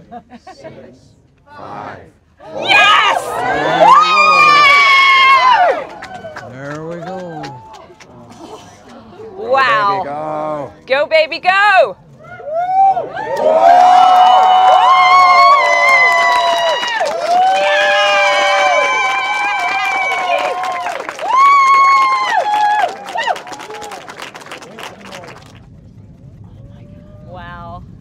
6, 5. Yes! There we go. Wow. Go, Go, baby, baby, go. go! Wow.